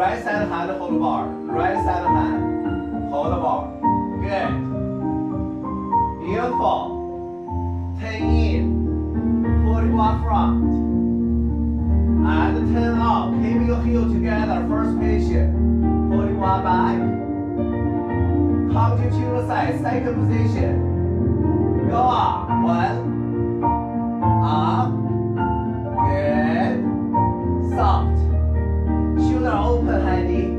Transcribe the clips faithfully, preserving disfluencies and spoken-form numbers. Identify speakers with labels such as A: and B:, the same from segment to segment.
A: Right side hand, hold the bar. Right side hand, hold the bar. Good. Beautiful. Turn in. Pull the bar front. And turn up. Keep your heel together. First position. Pull the bar back. Come to the side. Second position. Go up. One. Up. Good. Soft. Shoulder open, handy.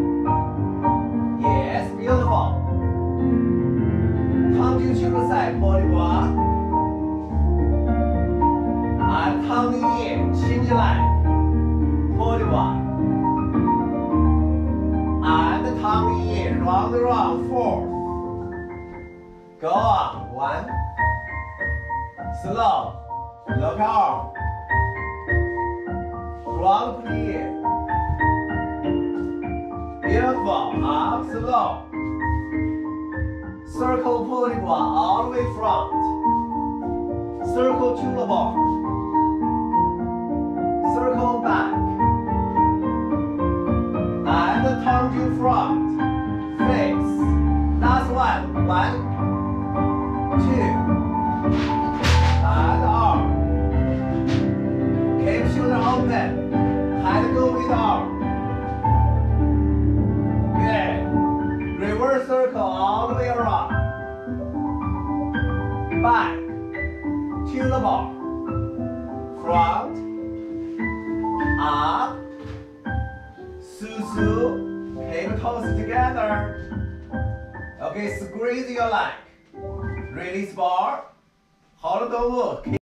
A: Yes, beautiful. Come to the side, body walk. And tongue in, change leg. Body walk. And tongue in, round and round, four. Go on, one. Slow. Look out. Round plié. Beautiful, up, slow. Circle pulling one all the way front. Circle to the bar. Circle back. And turn to front. Face. Last one. One, two. And arm. Keep shoulder open. Head go with arm. Reverse circle all the way around. Back to the bar. Front. Up. Su-su. Keep toes together. Okay, squeeze your leg. Release bar. Hold the wood.